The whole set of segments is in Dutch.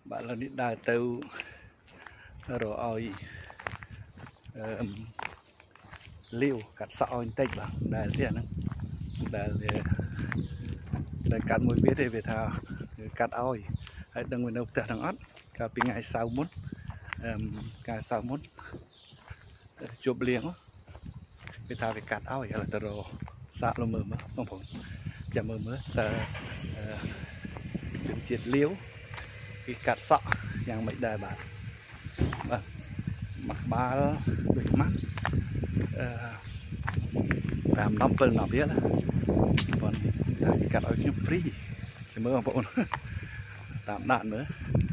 bạn là đi đào từ rồi oi liu cắt sọ anh tách vào đào thế nữa đào cắt môi biết về thao cắt oi hãy đừng quên đâu tẹt thằng ớt cà pi ngày sau muốn ngày sau muốn chụp liếng về thao về cắt oi là từ rồi sạ lo mờ mất không phải chả mờ mất chừng triệt liếu cái cắt sọ yang mấy đài bạn mặc ba được mắt làm nắp bên nào biết còn cắt oi chứ free chỉ mơ bọn tạm đạn nữa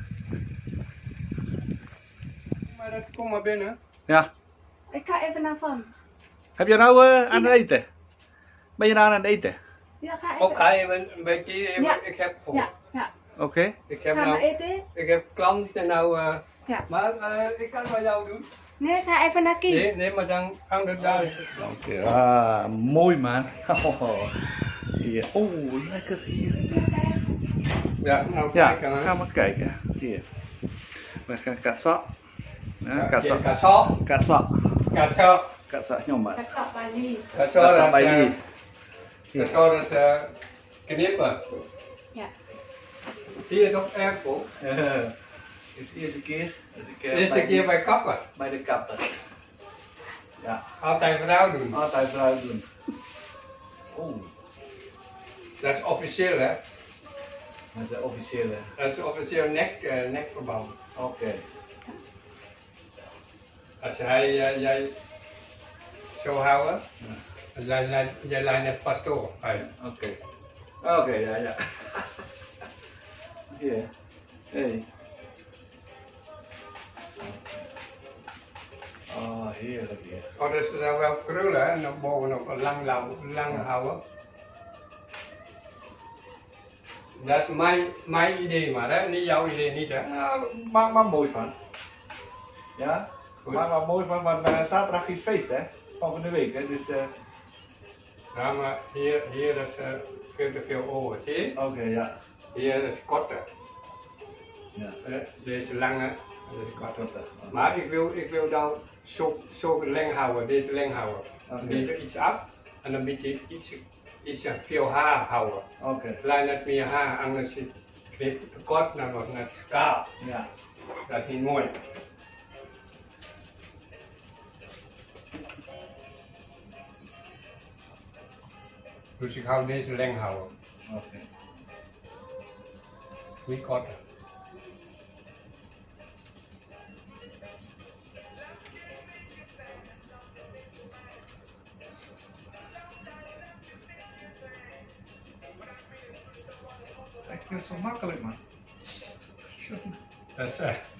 kom maar binnen. Ja. Ik ga even naar Van. Heb je nou aan het eten? Ben je nou aan het eten? Ja, ga even. Ook ga even een beetje even. Ja. Ik heb Ja. Oké. Ik heb Ga nou, maar eten? ik heb klanten nou. Ja. Maar ik kan het bij jou doen. Nee, ga even naar Kie. Nee, maar dan hangt het daar. Oké. Ah, mooi man. Hier. Oh, lekker hier. Ja, nou Ja, kijken, hè. ga maar kijken. Hier. We gaan katsa. Ja, katsa. Katsa. Katsa. Katsa. Katsa nyomba. Het zat bij Lie. Katsa Katsa bij dat, die. katsa dat knippen. Ja. Hier is op airport. Is de eerste keer. De eerste keer bij kapper. Bij de kapper. Ja. Altijd vrouw doen. Altijd vrouw doen. Oh. Dat is officieel, hè? Dat is de officiële. Dat is officieel nekverband. Oké. Als jij zo houden, jij lijkt net pastoor uit. Oké. Oké, ja. Hier. Hey. Oh, heerlijk hier. Oh, dus er dan wel krullen en dan bovenop lang houden. Dat is mijn idee maar, hè? Niet jouw idee, niet hè? Ja, maak maar mooi van. Ja? Goed. Maak maar mooi van, want zaterdag is feest hè? Volgende week hè, dus Ja, maar hier is veel te veel over, zie je? Oké, ja. Hier is korter. Ja. Deze lange, deze korter. Korter. Maar ik wil dan zo leng houden, deze leng houden. Oké. Deze iets af en dan moet je iets veel haar houden. Oké. Klein net meer haar, anders knip het te kort, dan wordt het net kaal. Ja. Dat is niet mooi. Dus ik hou deze leng houden, Oké. niet korter. Ik vind het zo makkelijk man. Dat is,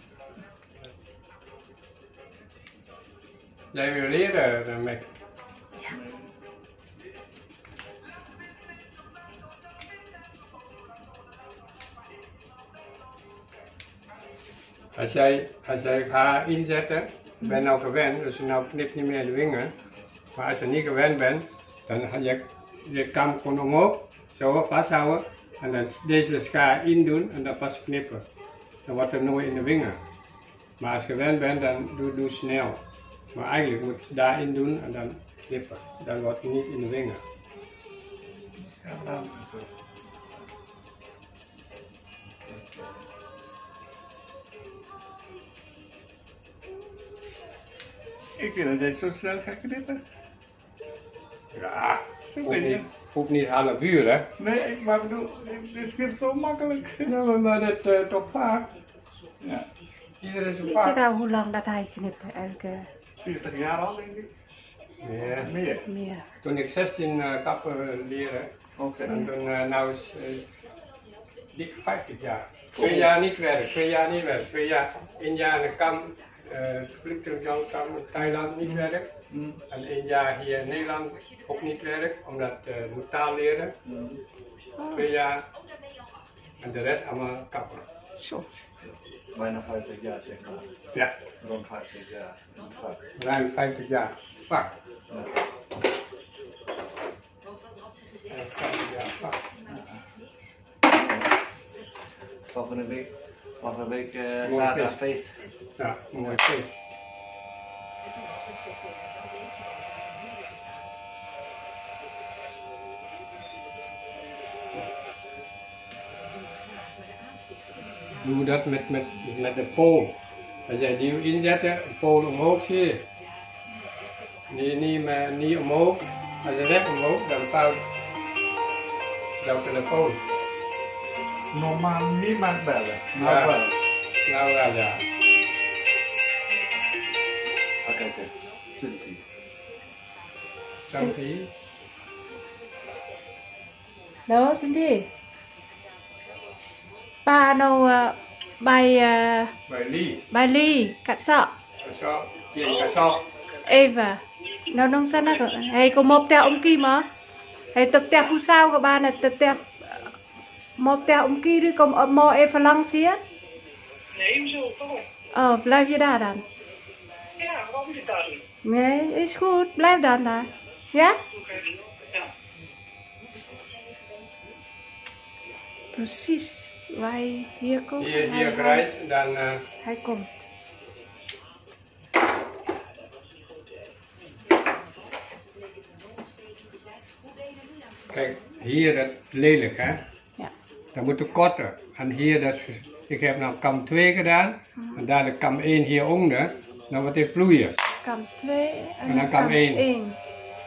jij wil leren daarmee. Als jij haar inzetten, ik ben nou gewend, dus je nou knipt niet meer de vinger. Maar als je niet gewend bent, dan ga je kam gewoon omhoog, zo vasthouden. En dan deze schaar in doen en dan pas knippen. Dan wordt het nooit in de vinger. Maar als je gewend bent, dan doe snel. Maar eigenlijk moet je daarin doen en dan knippen. Dan wordt het niet in de vinger. Ja, dan zo. Ik vind dat jij zo snel gaat knippen. Ja, Zo vind je. hoeft niet half uur hè. Nee, maar bedoel, dit is zo makkelijk. Ja, maar dat toch vaak. Ja. Iedereen is zo Weet je vaak. nou hoe lang dat hij knippen? Elke 40 jaar al denk ik. Ja. Meer. meer. Toen ik 16 kapper leren, Oké. en toen nou is dik 50 jaar. 2 jaar niet werken, 2 jaar niet werken, 2 jaar, 1 jaar in de kamp, vluchtelingenkamp in Thailand niet werken. En 1 jaar hier in Nederland ook niet werken, omdat je moet taal leren. 2 jaar en de rest allemaal kapper. Zo. Bijna 50 jaar zeg maar. Ja, Rond 50 jaar. ruim 50 jaar. Vak. Ja. 50 jaar vak. Volgende week Volgende week Mooi zaterdag feest. feest. Ja, een mooi feest. Doe dat met de pool. Als jij die inzetten, pool omhoog zie je. Niet omhoog. Als je recht omhoog, dan valt jouw telefoon. Normaal niemand bellen. Ja. Nou wel. Nou wel, ja. Oké, oké. 20. Santi. Đó, xin đi. Ba đâu bài Bij Lee. bài ly cắt sọ. Kasop. Trên kasop. Eva. Nó nông sản á. Hay có một teo ông Kim á. Hay tập teo phu sao các bạn là tập teo một teo ông Kim đi kom mo even langs hier. Nee, hoezo? Waarom? Oh, blijf je daar dan? Ja, waarom moet ik daar doen? Nee, is goed. Blijf dan daar. Ja? Oké. Ja. Precies. Wij hier komen. Hier grijs en dan... Hij komt. Kijk, hier dat lelijk hè. Ja. Dat moet de korter. En hier, ik heb nou kam 2 gedaan. En daar de kam 1 hieronder. Dan wordt hij vloeien. Kam 2 En dan kam 1. 1.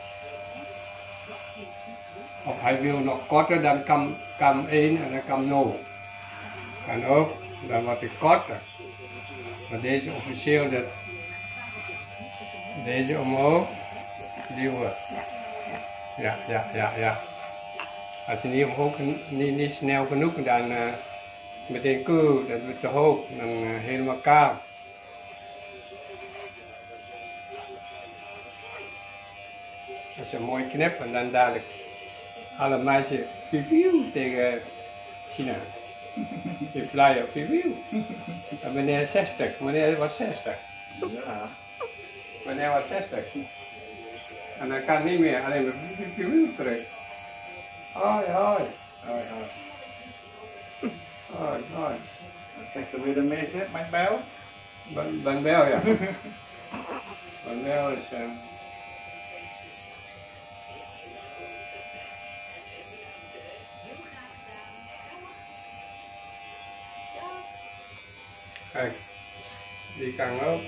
Of hij wil nog korter dan kam 1 en dan kam 0. Kan ook, dan wordt hij korter. Maar deze officieel, deze omhoog, die wordt. Ja. Als je niet omhoog, niet snel genoeg, dan meteen koel, dat wordt te hoog, dan helemaal kaal. Als je mooi knipt en dan dadelijk alle meisjes pieuw tegen China. Die flyer pieuw. En meneer 60, meneer was 60. Ja. Meneer was 60. En dan kan niet meer, alleen maar pieuw terug. Hoi, hoi. Hoi, hoi. Hoi, hoi. Wat zegt er weer de meeste? Mijn bijl? Ben wel, ja. Ben wel is... Kijk, die kan ook.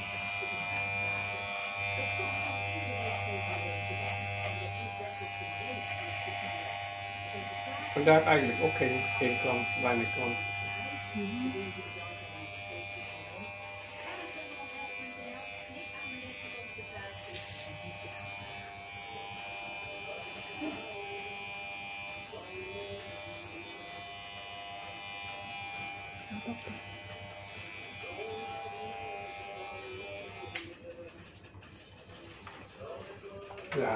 Vandaag eigenlijk ook geen klant, weinig klant. Ja.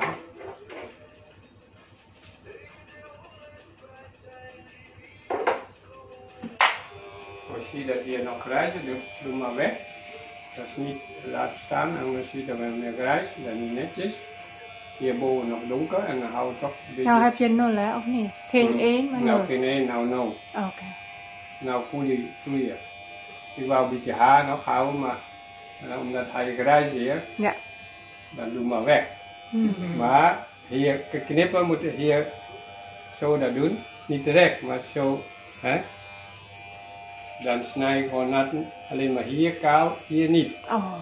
Als je ziet dat hier nog grijs is, doe maar weg. Dat is niet laten staan en dan zie je dat we meer grijs, dat is niet netjes. Hierboven nog donker en dan houden we toch een beetje... Nou heb je 0 hè, of niet? Geen 1, maar 0. Nou geen 1, nou 0. Oké. Nou vloeien. Ik wou een beetje haar nog houden, maar omdat hij grijs hier, Ja. dan doe maar weg. Maar hier knippen moet je hier zo dat doen. Niet direct, maar zo. Hè? Dan snij je gewoon nat, alleen maar hier kaal, hier niet. Oh.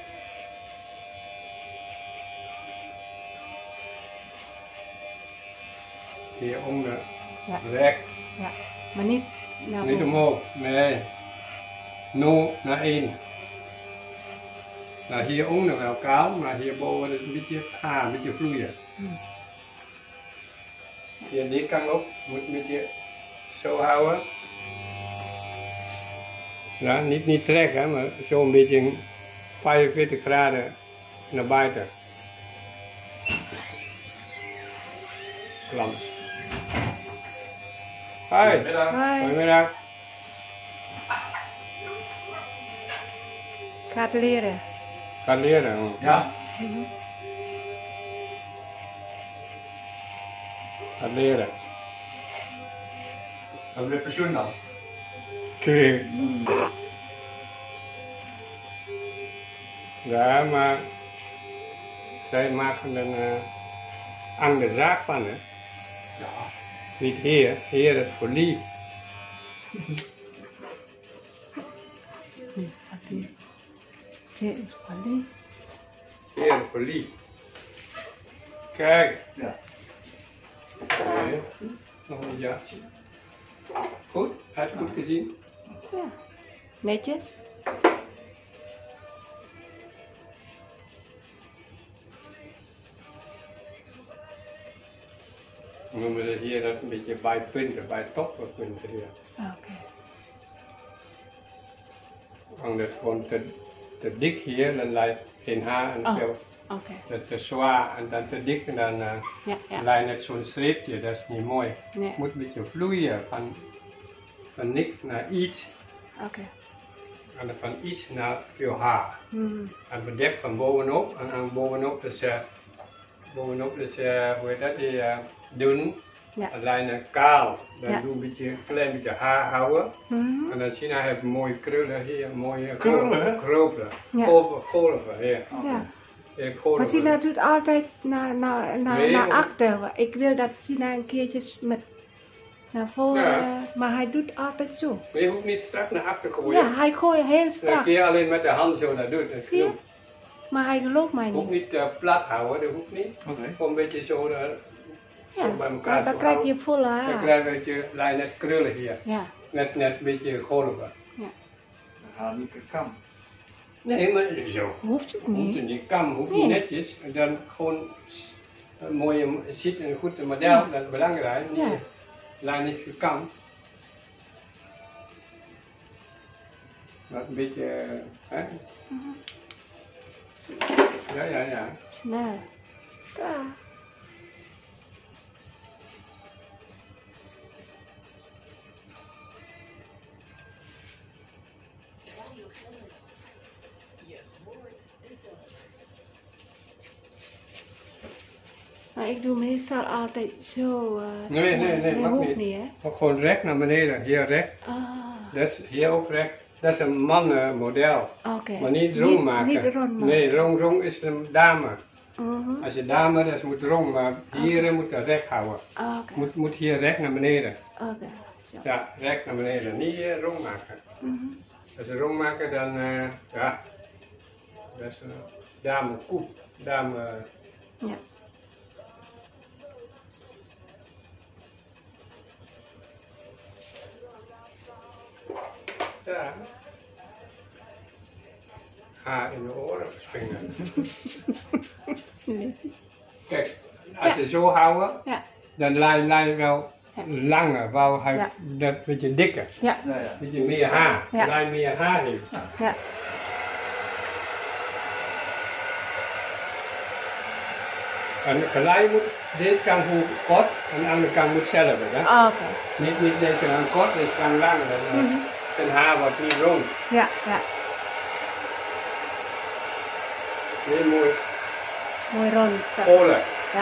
Hieronder Ja. recht, Ja. Maar niet naar niet boven. omhoog. Nee. 0 naar 1. Nou hieronder wel kaal, maar hierboven is een beetje een beetje vloeien. Hier die kant op, moet een beetje zo houden. Ja, niet trekken, hè, maar zo een beetje 45 graden naar buiten. Klam. Hoi. Goedemiddag. Hoi. Goedemiddag. Gaat leren. Gaat leren. Hoor. Ja. Gaat leren. Hebben we pensioen dan? Ik 2. Ja, maar zij maken een andere zaak van, hè? Ja. Niet heer het folie. Dit is Palie. Heer het folie. Kijk. Ja. Nee, nog een jasje. Goed, had je goed gezien? Ja. Netjes. We noemen het hier dat een beetje bij punten, bij toppunten hier. Oké. Want het gewoon te dik hier, dan lijkt geen haar en Oh. veel Oké. te zwaar en dan te dik en dan Ja, ja. lijkt net zo'n streepje, dat is niet mooi. Nee. Het moet een beetje vloeien van niks naar iets Oké. en van iets naar veel haar. Hmm. En bedekt van bovenop en aan bovenop dus, hoe heet dat, die dun. Ja. Alleen kaal, dan Ja. doe een klein beetje haar houden. Mhm. En dan zie je heb mooie krullen hier, mooie Krullen? golven, Ja. golven hier. Ja. Hier, golven. Maar Sina doet altijd Nee, naar want- achter. Ik wil dat Sina een keertje met naar voren, Ja. maar hij doet altijd zo. Maar je hoeft niet strak naar achter te gooien. Ja, hij gooit heel Dan strak. kun je alleen met de hand zo dat doen. Dat is Zie je? genoeg. Maar hij gelooft mij Je hoeft niet. niet plat houden, dat hoeft niet. Oké. Gewoon een beetje zo, zo Ja, bij elkaar dan zo krijg houden. je volle Dan haar. krijg je een beetje net krullen hier. Ja, Net een beetje golven. Dan gaat niet per kam. Nee, maar zo. hoeft het Hoeft niet. er niet, kan, hoeft Nee. niet netjes. En dan gewoon een mooie, ziet een goed model, dat is belangrijk. Niet, Ja. laat niet veel kan. Dat een beetje, hè? Ja. Snel. Klaar. Maar ik doe meestal altijd zo. Nee, mag hoeft niet. niet, hè? Ook gewoon recht naar beneden, hier recht. Ah, Dat is hier ook recht. Dat is een mannenmodel. oké. Maar niet rond maken. Niet rond maken. Nee, rond is een dame. Mhm. Als je dame, dat moet rond, maar hier moet je recht houden. Oké, Moet hier recht naar beneden. oké. Zo. Ja, recht naar beneden. Niet rond maken. Mhm. Als je rond maken, dan ja, dat is een dame koep. Dame, Ja. ja. Haar in de oren springen. Nee. Kijk, als je zo houden, Ja. dan laat je wel Ja. langer, wou hij Ja. dat beetje dikker. Ja. Ja, ja. Beetje meer haar. Ja. Laat je meer haar heeft. Ja. En gelijk moet, deze kant moet kort en de andere kant moet zelf. Hè? Oké. Niet deze kant kort, deze kant lang. Dan, Mhm. zijn haar wordt niet rond. Ja, ja. Heel mooi. Mooi rond. Zo. Oorlijk. Ja.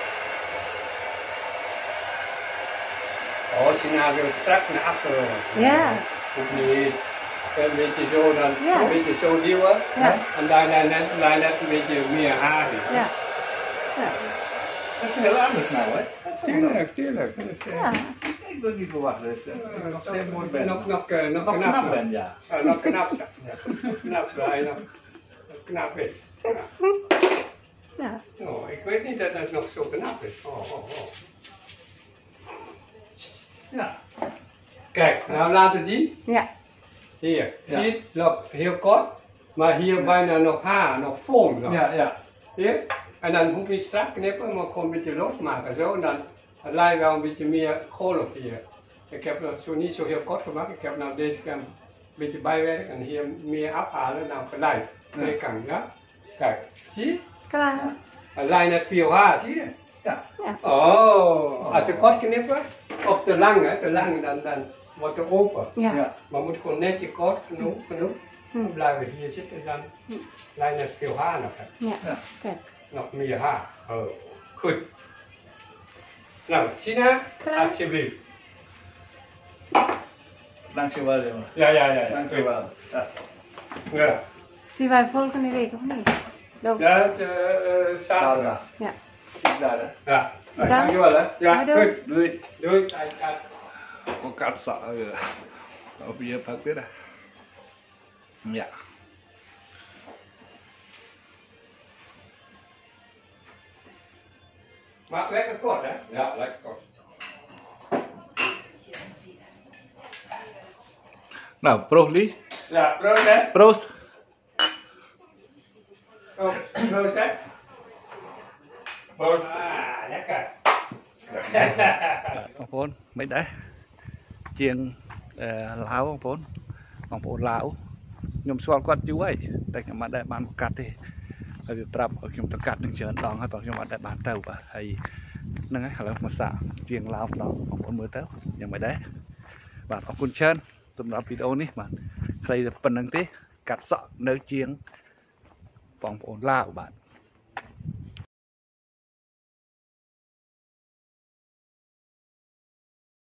Als je nou zo strak naar achteren. Ja. Hoeft niet. Een beetje zo, dan Ja. een beetje zo duwen. Ja. En daar net een beetje meer haar in. Ja. Ja. Dat is heel anders nou, hè? Dat is heel anders. Tuurlijk. Dat is, Ja. Ik wil niet verwachten dat je nog steeds mooi bent. nog Nog knap. knap bent, ja. Ja, nog knap zijn. Ja. Knap, dat hij nog knap is. Ja. Ja. Oh, ik weet niet dat het nog zo knap is. Oh. Ja. Kijk, nou laten zien. Ja. Hier, Ja. zie je het? Nog heel kort, maar hier bijna nog haar, nog vorm. Nog. Ja. Hier. En dan hoef je niet strak knippen, maar gewoon een beetje losmaken. Zo, en dan laat je wel een beetje meer golf hier. Ik heb dat zo niet zo heel kort gemaakt. Ik heb nou deze kant een beetje bijwerken en hier meer afhalen. Nou gelijk. Twee kanten, ja? Kijk, zie je? Klaar. En laat je net veel haar, zie je? Ja. Oh, als je kort knippen, of te lang, dan wordt het open. Ja. Ja. Maar moet gewoon netjes kort genoeg. Dan blijven we hier zitten, dan laat je net veel haar nog hebben. Ja. Ja. Kijk. Nog meer haar. Oh, goed. Nou, Sina, Klaar. alsjeblieft. Dankjewel jongen. Ja. Dankjewel. Ja. Ja. Zien wij volgende week of niet? Loop. Ja, zaterdag. Ja. Is daar hè? Ja. Dankjewel hè. Ja, Doei. goed. Doei. Doei. Có cắt sợ rồi. Ở bây giờ phát biết à? Dạ. Maak lekker kort, hè? Ja, lekker kort. Nou, proost Lee. Ja, proost, hè? Proost. Oh, proost, hè? Proost. Ah, lekker. បងប្អូនមិនដែរជាងឡាវបងប្អូនឡាវខ្ញុំស្គាល់គាត់យូរហើយតែខ្ញុំមិនដែលបានកាត់ទេហើយវាប្រាប់ឲ្យខ្ញុំទៅកាត់នឹងច្រើនដងហើយបងខ្ញុំអត់ដែលបានទៅបាទហើយហ្នឹងហើយឥឡូវមកសាកជាងឡាវម្ដងបងប្អូនមើលទៅយ៉ាងមិនដែរបាទអរគុណច្រើនសម្រាប់វីដេអូនេះបាទខ្លីតែប៉ុណ្្នឹងទេកាត់សក់នៅជាងបងប្អូនឡាវបាទ